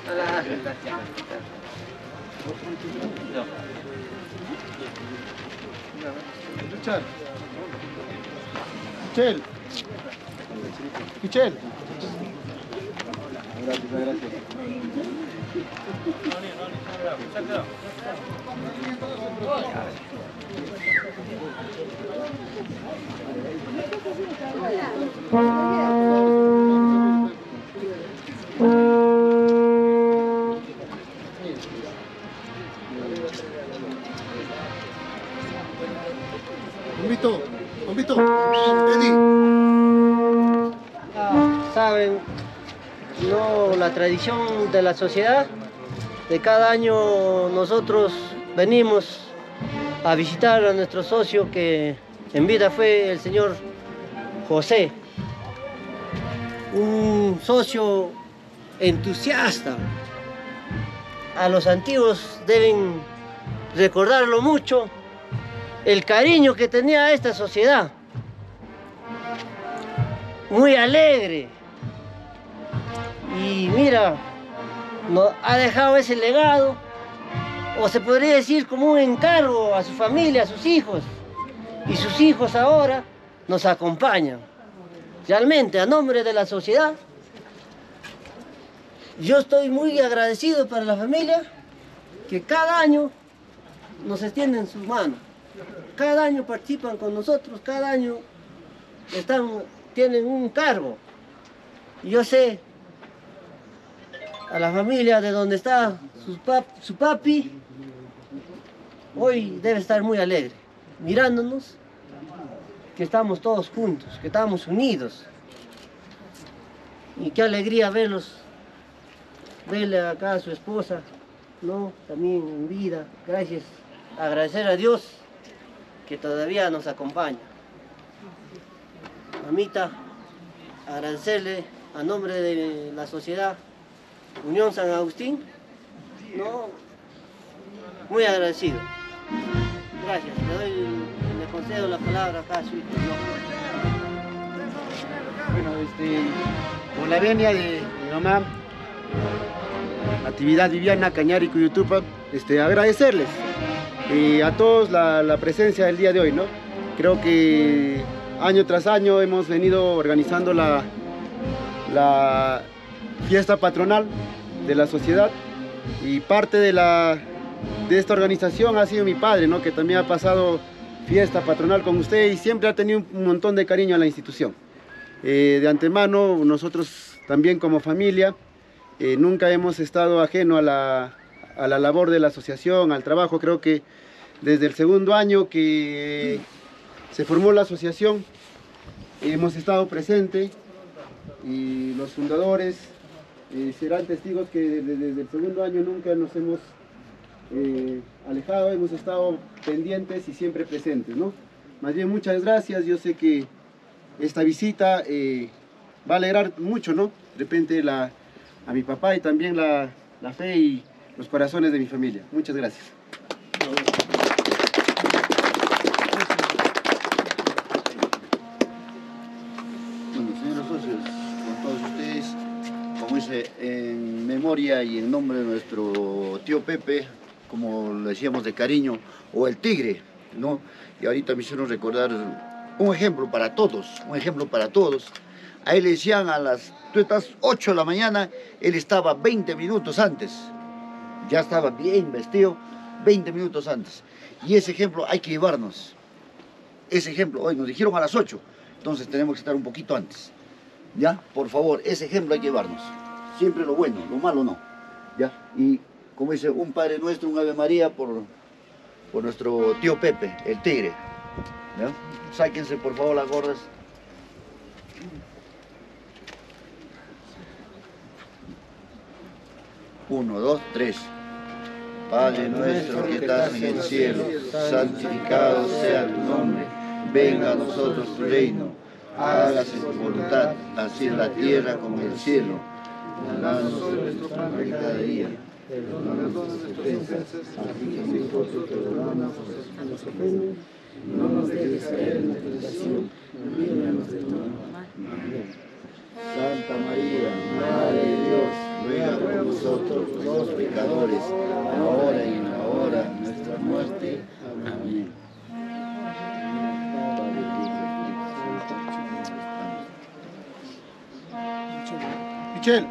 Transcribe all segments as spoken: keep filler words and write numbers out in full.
Richard. Michel. Michel. Gracias, gracias. Bombito, Bombito, Eddie. Ah, saben, no, la tradición de la sociedad, de cada año nosotros venimos a visitar a nuestro socio que en vida fue el señor José, un socio entusiasta. A los antiguos deben recordarlo mucho, el cariño que tenía a esta sociedad, muy alegre. Y mira, nos ha dejado ese legado, o se podría decir como un encargo a su familia, a sus hijos. Y sus hijos ahora nos acompañan. Realmente, a nombre de la sociedad, yo estoy muy agradecido para la familia que cada año nos extienden sus manos. Cada año participan con nosotros, cada año están, tienen un cargo. Y yo sé, a la familia de donde está su, pap, su papi, hoy debe estar muy alegre, mirándonos, que estamos todos juntos, que estamos unidos. Y qué alegría verlos, verle acá a su esposa, ¿no? También en vida, gracias, agradecer a Dios que todavía nos acompaña. Mamita, agradecerle a nombre de la sociedad Unión San Agustín, ¿no? Muy agradecido. Gracias, le doy, le concedo la palabra acá a su hijo, ¿no? Bueno, este, con la venia de mi mamá, Natividad Viviana Cañari Cuyutupa, este, agradecerles eh, a todos la, la presencia del día de hoy, ¿no? Creo que año tras año hemos venido organizando la, la fiesta patronal de la sociedad, y parte de, la, de esta organización ha sido mi padre, ¿no? Que también ha pasado fiesta patronal con usted y siempre ha tenido un montón de cariño a la institución. Eh, de antemano, nosotros también como familia eh, nunca hemos estado ajeno a la, a la labor de la asociación, al trabajo. Creo que desde el segundo año que se formó la asociación hemos estado presentes, y los fundadores eh, serán testigos que desde, desde el segundo año nunca nos hemos eh, alejado, hemos estado pendientes y siempre presentes, ¿no? Más bien, muchas gracias. Yo sé que esta visita eh, va a alegrar mucho, ¿no? De repente la, a mi papá y también la, la fe y los corazones de mi familia. Muchas gracias. Bueno, señores socios, con todos ustedes, como dice, en memoria y en nombre de nuestro tío Pepe, como le decíamos de cariño, o el tigre, ¿no? Y ahorita me hicieron recordar un ejemplo para todos, un ejemplo para todos. A él le decían a las, tú estás ocho de la mañana, él estaba veinte minutos antes. Ya estaba bien vestido, veinte minutos antes. Y ese ejemplo hay que llevarnos. Ese ejemplo, hoy nos dijeron a las ocho, entonces tenemos que estar un poquito antes. ¿Ya? Por favor, ese ejemplo hay que llevarnos. Siempre lo bueno, lo malo no. ¿Ya? Y como dice, un Padre Nuestro, un Ave María por, por nuestro tío Pepe, el tigre. ¿Ya? Sáquense por favor las gorras. Uno, dos, tres. Padre nuestro que estás en el cielo, santificado sea tu nombre. Venga a nosotros tu reino. Hágase tu voluntad, así en la tierra como en el cielo. Danos nuestro pan de cada día. Perdónanos nuestras ofensas, así que nosotros perdonamos a los que nos ofenden. No nos dejes caer en la tentación, líbranos del mal. Amén. Santa María, Madre de Dios, ruega por nosotros los pecadores, ahora y en la hora de nuestra muerte. Amén. Michelle.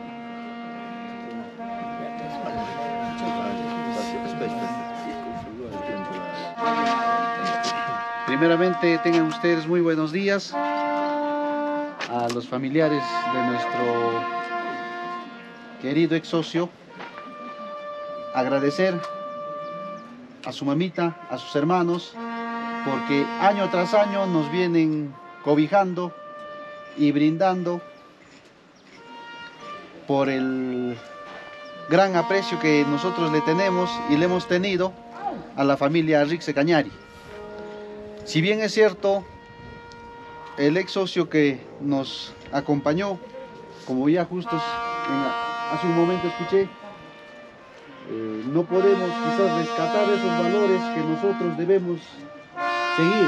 Primeramente, tengan ustedes muy buenos días. A los familiares de nuestro querido ex socio, agradecer a su mamita, a sus hermanos, porque año tras año nos vienen cobijando y brindando por el gran aprecio que nosotros le tenemos y le hemos tenido a la familia Rixe Cañari. Si bien es cierto, el ex socio que nos acompañó, como ya justo en, hace un momento escuché, eh, no podemos quizás rescatar esos valores que nosotros debemos seguir.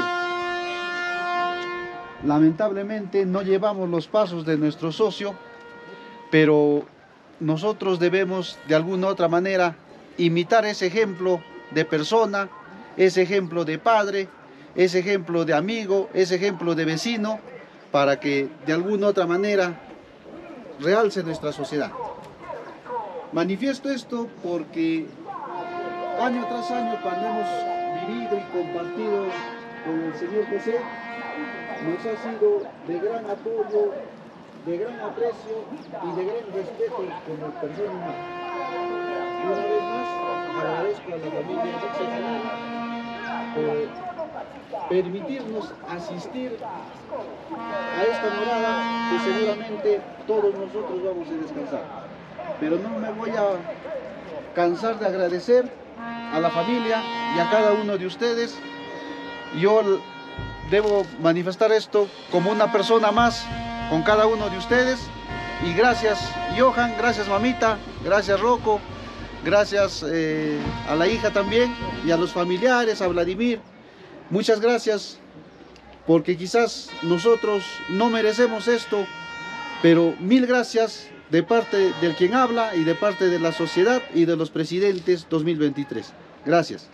Lamentablemente no llevamos los pasos de nuestro socio, pero nosotros debemos de alguna u otra manera imitar ese ejemplo de persona, ese ejemplo de padre, ese ejemplo de amigo, ese ejemplo de vecino, para que de alguna u otra manera realce nuestra sociedad. Manifiesto esto porque año tras año, cuando hemos vivido y compartido con el señor José, nos ha sido de gran apoyo, de gran aprecio y de gran respeto como persona humana. Una vez más, agradezco a la familia Rixe por permitirnos asistir a esta morada que seguramente todos nosotros vamos a descansar. Pero no me voy a cansar de agradecer a la familia y a cada uno de ustedes. Yo debo manifestar esto como una persona más con cada uno de ustedes. Y gracias Johan, gracias mamita, gracias Rocco, gracias eh, a la hija también y a los familiares, a Vladimir. Muchas gracias, porque quizás nosotros no merecemos esto, pero mil gracias de parte del quien habla y de parte de la sociedad y de los presidentes dos mil veintitrés. Gracias.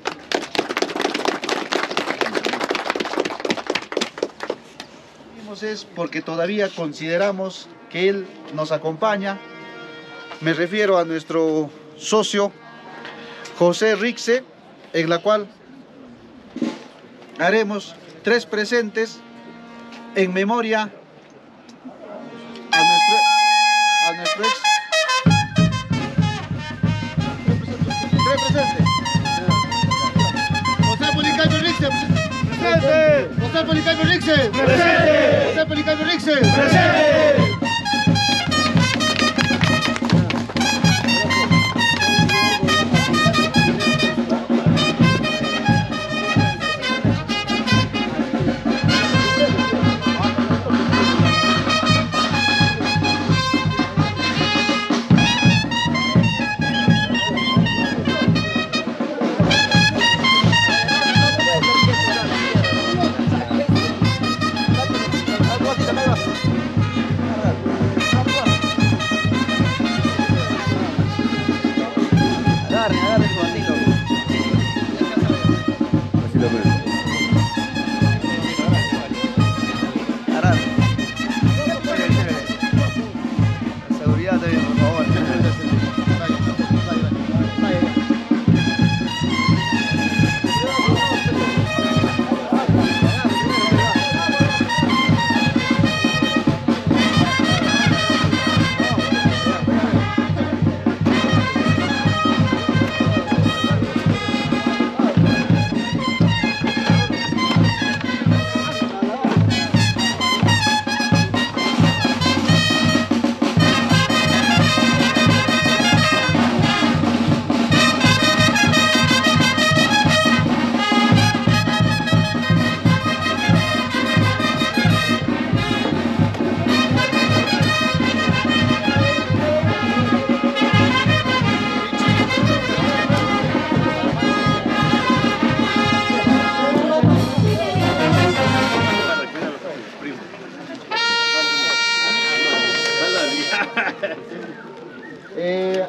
Es porque todavía consideramos que él nos acompaña. Me refiero a nuestro socio José Rixe, en la cual haremos tres presentes en memoria a nuestro, a nuestro ex. Tres presentes. José Policarpo Rixe, presente. José Policarpo Rixe, presente. José Policarpo Rixe, presente.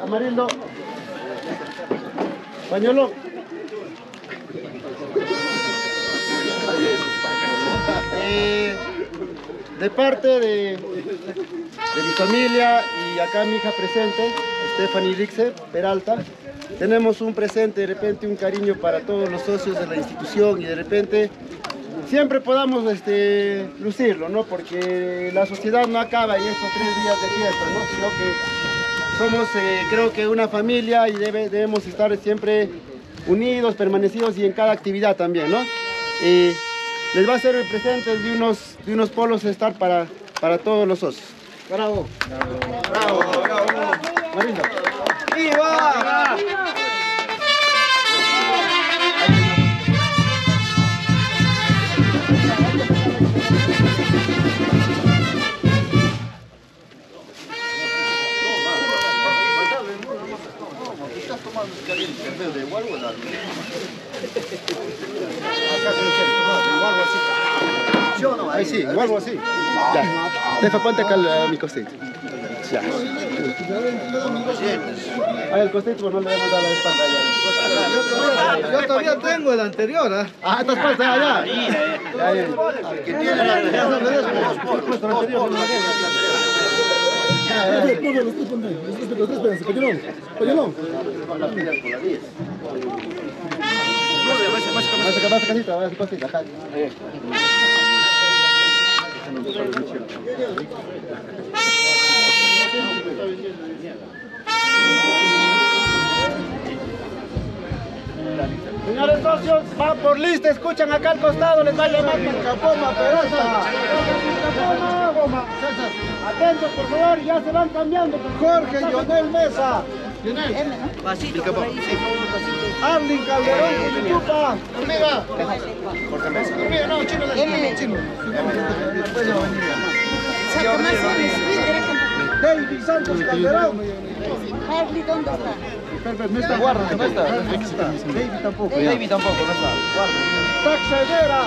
Amarillo. Pañuelo. Eh, de parte de, de mi familia y acá mi hija presente, Stephanie Rixe Peralta, tenemos un presente, de repente un cariño para todos los socios de la institución y de repente siempre podamos este, lucirlo, ¿no? Porque la sociedad no acaba en estos tres días de fiesta, ¿no? Sino que somos, eh, creo que una familia y debe, debemos estar siempre unidos, permanecidos y en cada actividad también, ¿no? Y les va a ser el presente de unos, de unos polos estar para, para todos los socios. Bravo. Bravo. Bravo. Bravo. Marindo. ¡Viva! ¿Estás tomando caliente en vez de igual o nada? ¿Sí o no? Ahí sí, igual o así. Ya. Tefa, ponte acá a mi costito. Ya. Ahí el costito, pues no le hemos dado la espalda ya. Yo todavía tengo el anterior, ¿ah? ¿eh? Ah, estás falsa allá. Al que tiene la anterior, Señores socios, van por lista, escuchan acá al costado, les va a llamar para Capoma, Peralta. Atentos, por favor, ya se van cambiando. Jorge Yonel Mesa. Pasito, por ahí, sí. Arlin Calderón, Cuchupa. Jorge Mesa. No, chino, chino. David Santos Calderón. Harley, ¿dónde está? No está, guarda, no está. David tampoco. David tampoco, no está. Taxa Herrera.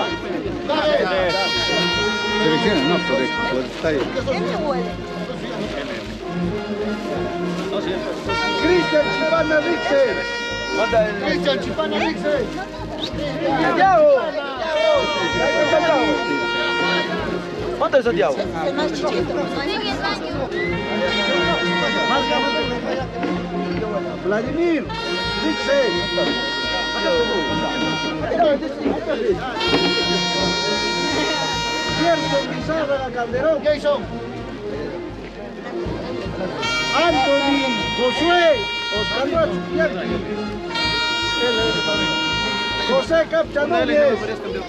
Él me huele. Cristian Chipana Rixe. Cristian Chipana Rixe. Santiago. ¿Cuánto es Santiago? El más chiquito. Vladimir Rixe. Gerson Lizárraga Calderón. Jason. Anthony Josué Oscar Rocha. José Capcha Núñez.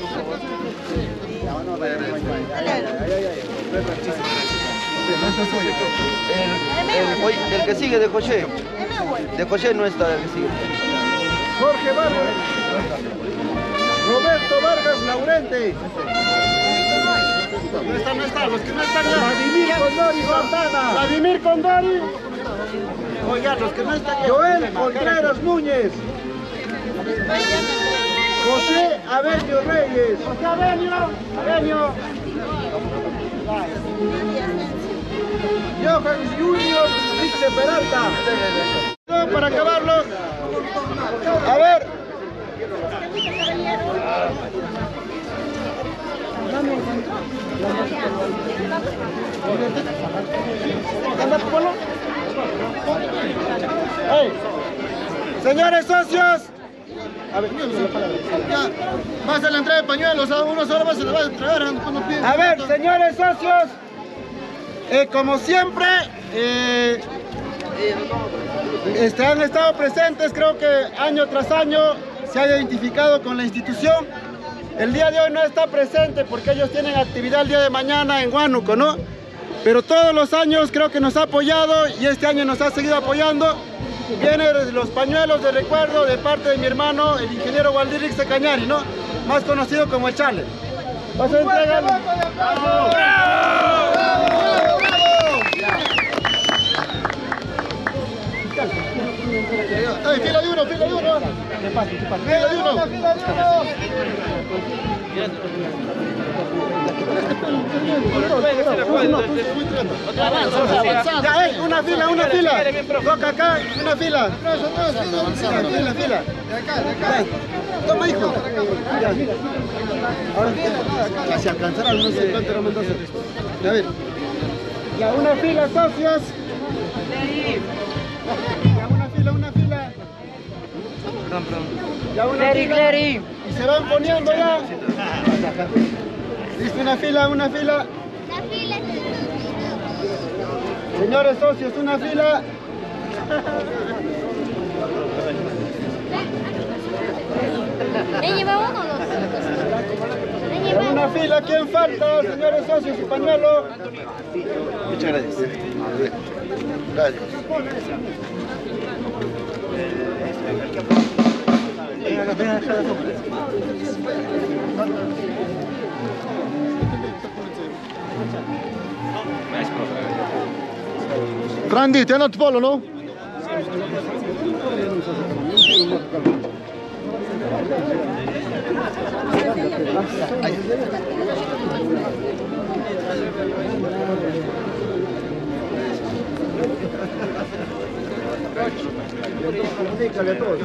El, el, el que sigue de José. De José no está el que sigue. Jorge Vargas. Roberto Vargas Laurente. No está, no está, los que no están ya. Vladimir Condori Santana. Vladimir Condori. Oiga, los que no están ya. Joel Contreras Núñez. José Avenio Reyes. José Avenio. Avenio. Johan Junior Rixe Peralta. Para acabarlo. A ver. Hey. Señores socios. A ver, Ya, vas a la entrega de pañuelos, a uno solo se le va a entregar. A ver, señores socios, eh, como siempre, eh, este, han estado presentes, creo que año tras año se ha identificado con la institución. El día de hoy no está presente porque ellos tienen actividad el día de mañana en Huánuco, ¿no? Pero todos los años creo que nos ha apoyado y este año nos ha seguido apoyando. Vienen los pañuelos de recuerdo de parte de mi hermano, el ingeniero Waldir Rixe Cañari, ¿no? Más conocido como el Chale. Vas a entregar. ¡Bravo! ¡Bravo! ¡Ay, fila de uno, fila de uno! ¿Qué pasa? ¿Qué pasa? ¡Fila de uno! ¡Fila de uno! Ya, eh, una fila, una fila. Toca acá, una fila. Una fila, fila. Toma, hijo. Ya. Ahora, si alcanzará, no sé cuánto era entonces. A ver. Ya, una fila, socios. Ya, una fila, una fila. Ya, una fila. Y se van poniendo ya. Listo, una fila, una fila. Señores socios, una fila. ¿Me lleva uno o dos? ¿Me lleva Una fila, ¿quién falta? Señores socios, su pañuelo. Muchas gracias. Gracias. Frandi, ti hanno il pollo, no? Comunícale a todos.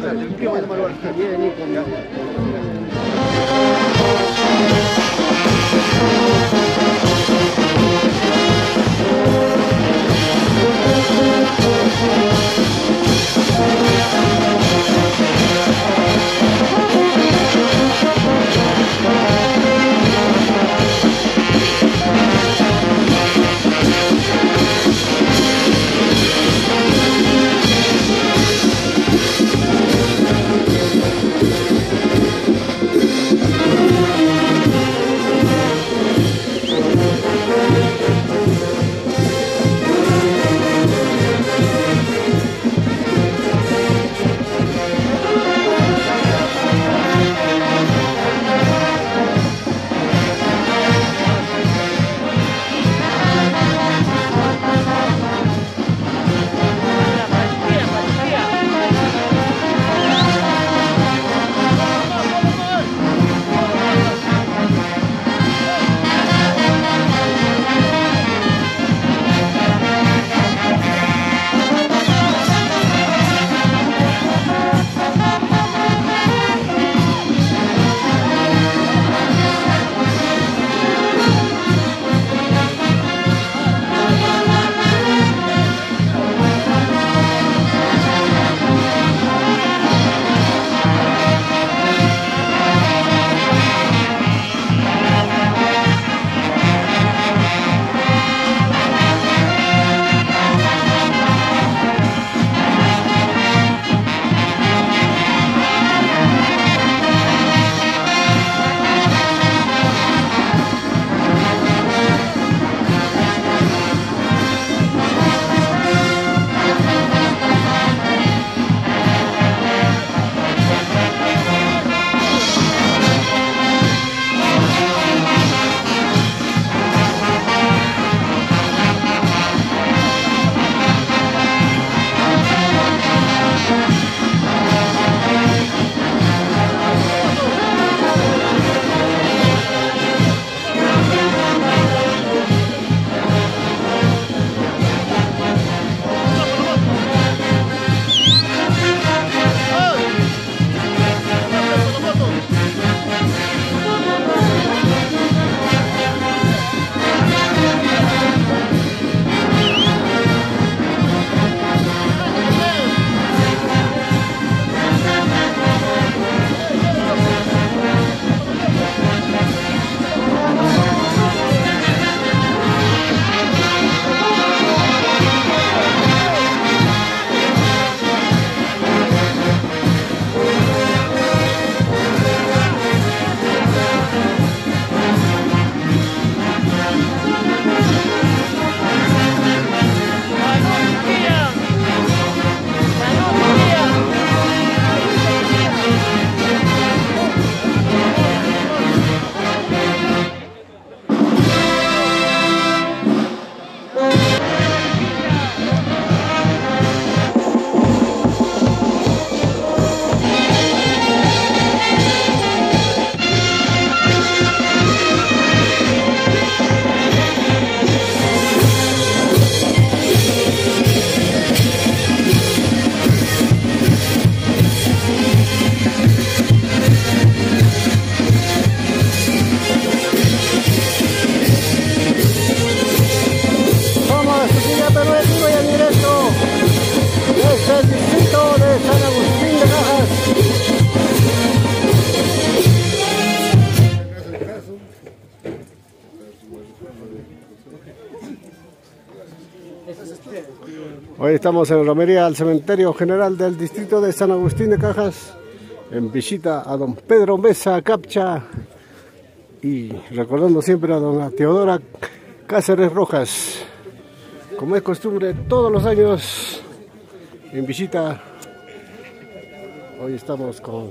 Ahí estamos en romería al cementerio general del distrito de San Agustín de Cajas, en visita a don Pedro Mesa Capcha y recordando siempre a dona Teodora Cáceres Rojas, como es costumbre todos los años en visita. Hoy estamos con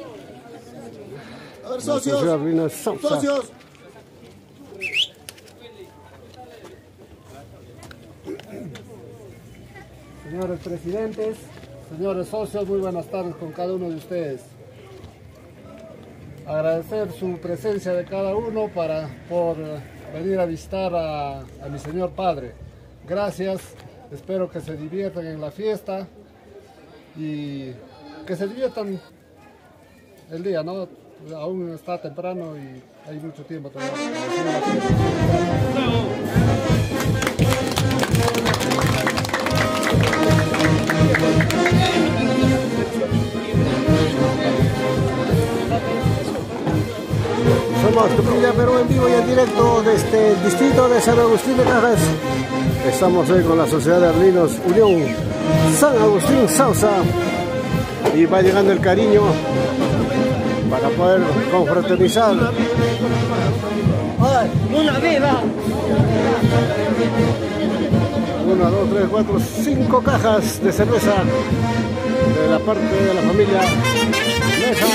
a ver, socios, socios. Señores presidentes, señores socios, muy buenas tardes con cada uno de ustedes. Agradecer su presencia de cada uno para, por venir a visitar a, a mi señor padre. Gracias, espero que se diviertan en la fiesta y que se diviertan el día, ¿no? Aún está temprano y hay mucho tiempo todavía. Somos Tupilia Perú en vivo y en directo desde el distrito de San Agustín de Cajas. Estamos hoy con la Sociedad de Arlinos Unión San Agustín Sausa y va llegando el cariño para poder confraternizar. ¡Una viva! Una, dos, tres, cuatro, cinco cajas de cerveza de la parte de la familia Mesa.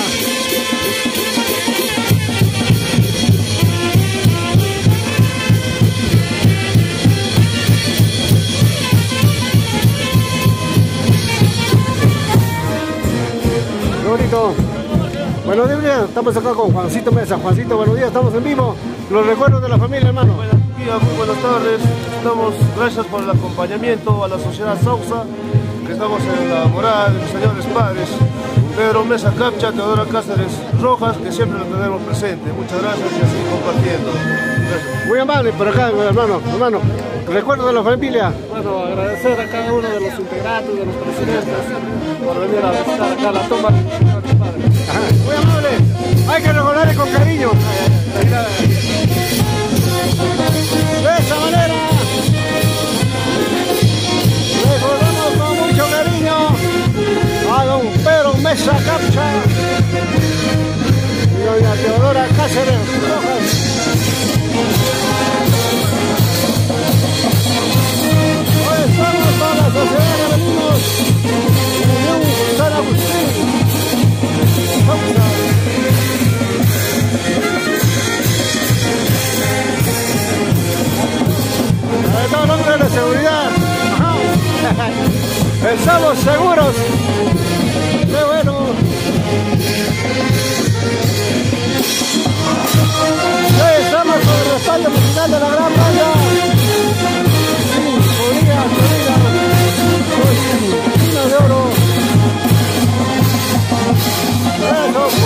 Qué bonito. Buenos días, estamos acá con Juancito Mesa. Juancito, buenos días, estamos en vivo. Los recuerdos de la familia, hermano. Buenos días, muy buenas tardes. Estamos, gracias por el acompañamiento a la Sociedad Sausa, que estamos en la morada de mis señores padres, Pedro Mesa Capcha, Teodora Cáceres Rojas, que siempre lo tenemos presente. Muchas gracias y así compartiendo. Gracias. Muy amable por acá, hermano, hermano. Recuerdo de la familia. Bueno, agradecer a cada uno de los integrantes, de los presidentes, por venir a visitar acá la tumba. Ajá. Muy amable. Hay que recordarle con cariño. De esa manera, recordamos con mucho cariño a don Pedro Mesa Capcha y doña Teodora Cáceres Rojas. Hoy estamos con la Sociedad de Arlinos Unión San Agustín Sausa. No, nombre de seguridad. Estamos seguros. Qué bueno. Hoy estamos con el respaldo musical de la gran banda. Sinfonía Florida. Cortina de oro. Eso.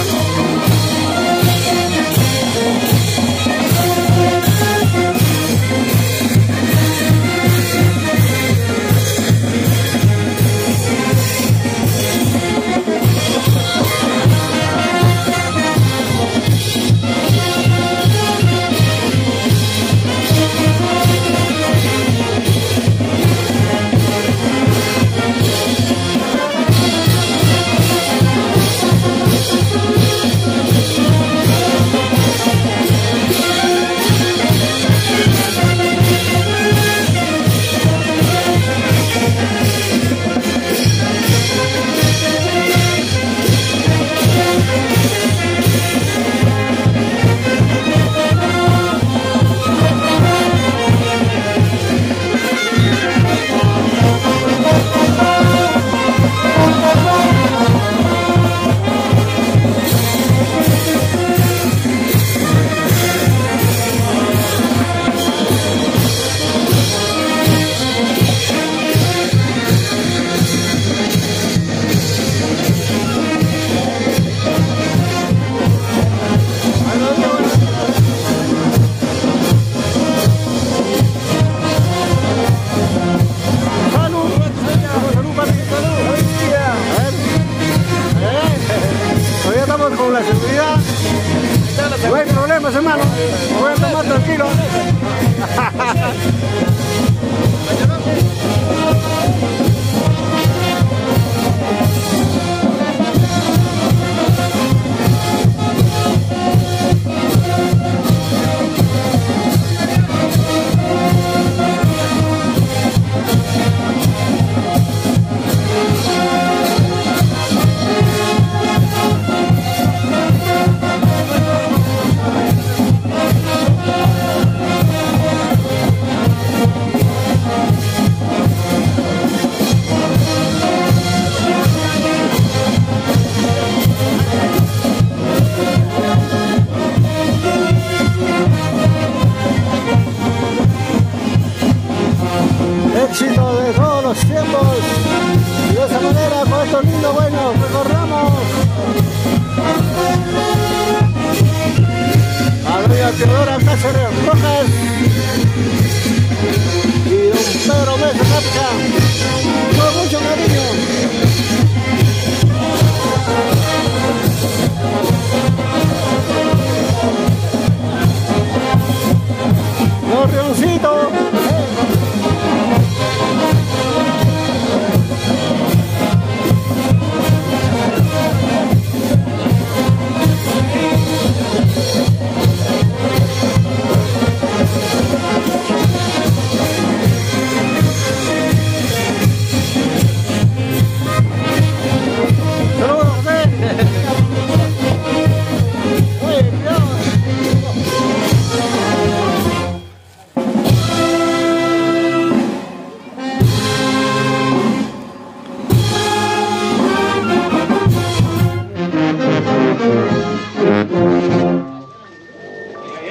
Hermano, voy a tomar tranquilo. Puerto Lindo, bueno, recordamos a doña Teodora Cáceres Rojas y don Pedro Mesa Capcha.